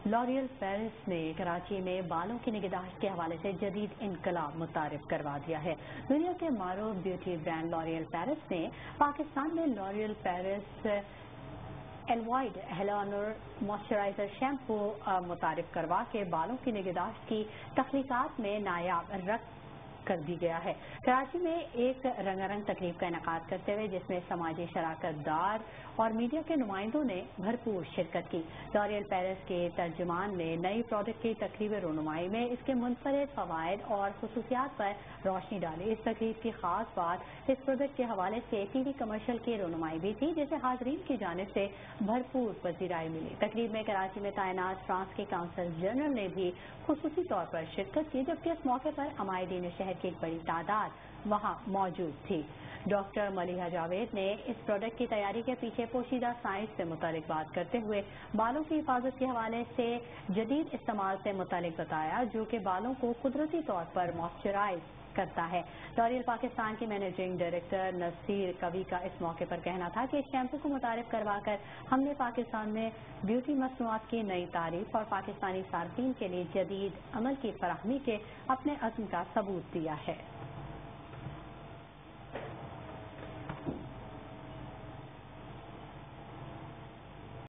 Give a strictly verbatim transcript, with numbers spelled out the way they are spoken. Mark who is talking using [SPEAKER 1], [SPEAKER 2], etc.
[SPEAKER 1] لوریل Paris نے کراچی میں بالوں کی نگہداشت کے حوالے سے جدید انقلاب متعارف کروا دیا ہے۔ دنیا کے معروف بیوٹی برانڈ لوریل پیرس نے پاکستان میں L'Oreal Paris Elvive hyaluron moisturiser shampoo متعارف کروا کے بالوں کی نگہداشت کی تخلیقات میں نایاب رقم کر دی گیا ہے۔ کراچی میں ایک رنگا رنگ تقریب کا انعقاد کرتے ہوئے جس میں سماجی شراکت دار اور میڈیا کے نمائندوں نے بھرپور شرکت کی۔ لوریل پیرس کے ترجمان نے نئی پروڈکٹ کی تقریب رونمائی میں اس کے منفرد فوائد اور خصوصیات پر روشنی ڈالی۔ اس تقریب کی خاص بات اس پروڈکٹ کے حوالے سے ٹی وی کمرشل کی رونمائی بھی تھی جسے حاضرین کی جانب سے بھرپور پذیرائی ملی۔ تقریب میں کراچی میں تعینات فرانس کے قونصل جنرل نے بھی خصوصی طور پر شرکت کی، جبکہ اس موقع پر عمائدین شہر کی ایک بڑی تعداد وہاں موجود تھی۔ ڈاکٹر ملیحہ جاوید نے اس پروڈکٹ کی تیاری کے پیچھے پوشیدہ سائنس سے متعلق بات کرتے ہوئے بالوں کی حفاظت کے حوالے سے جدید استعمال سے متعلق بتایا جو کہ بالوں کو قدرتی طور پر موئسچرائز کرتا ہے۔ لوریل پاکستان کی مینیجنگ ڈائریکٹر نصیر قوی کا اس موقع پر کہنا تھا کہ اس شیمپو کو متعارف کروا کر ہم نے پاکستان میں بیوٹی مصنوعات کی نئی تعریف اور پاکستانی صارفین کے لیے جدید عمل کی فراہمی کے اپنے عزم کا ثبوت دیا ہے۔